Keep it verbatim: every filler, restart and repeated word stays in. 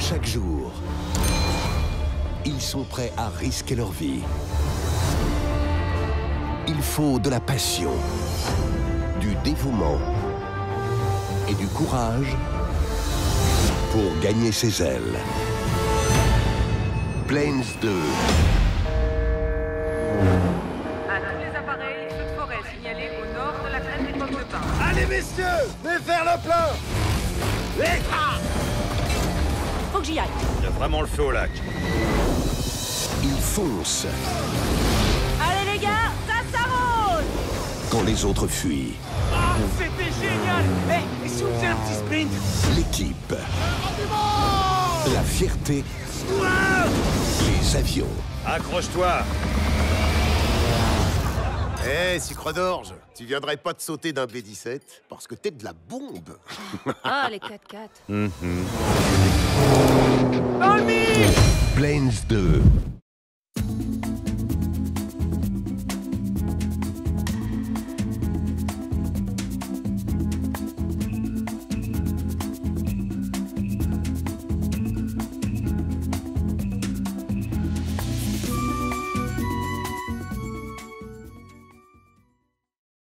Chaque jour, ils sont prêts à risquer leur vie. Il faut de la passion, du dévouement et du courage pour gagner ses ailes. Planes deux. À tous les appareils, feu de forêt signalé au nord de la crête des pommes de pin. Allez, messieurs, venez faire le plein. Les... Ah, Faut que j'y aille. Il y a vraiment le feu au lac. Ils foncent Allez les gars, ça s'arrose. quand les autres fuient. ah, c'était génial. Eh, et si on faisait un petit sprint? L'équipe, la fierté, Wow. les avions. Accroche-toi. Eh, sucre d'orge, tu viendrais pas te sauter d'un B dix-sept? Parce que t'es de la bombe. Ah, les quatre quatre. Dans le mille. Planes deux.